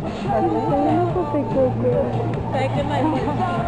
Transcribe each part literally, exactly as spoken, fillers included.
Nu pot pe Goku. Stai că mai mult.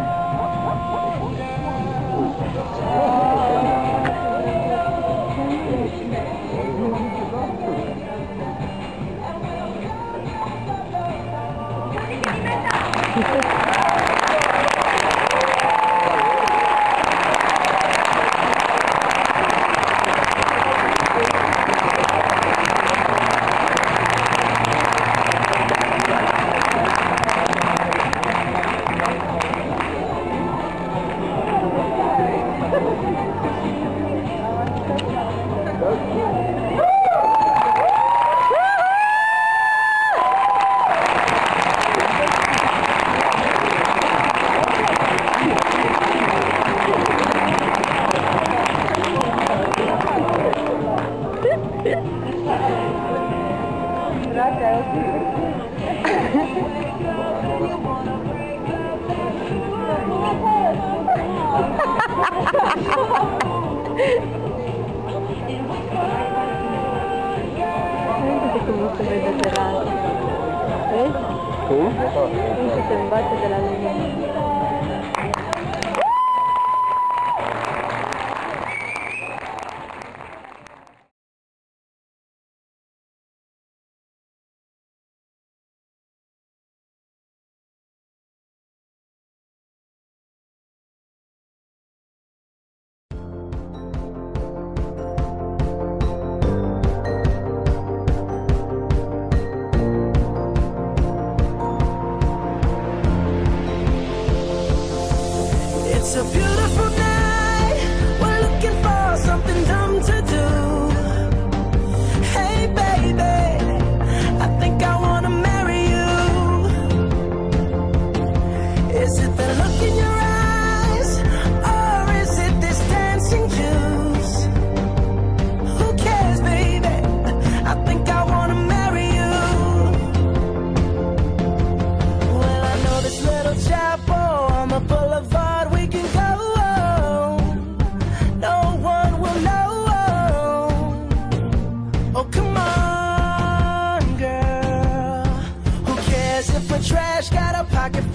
It's a beautiful night. We're looking for something dumb to do. Hey baby, I think I wanna marry you. Is it the look in your eyes, or is it this dancing juice? Who cares, baby? I think I wanna marry you. Well, I know this little chapel on the boulevard. Pocket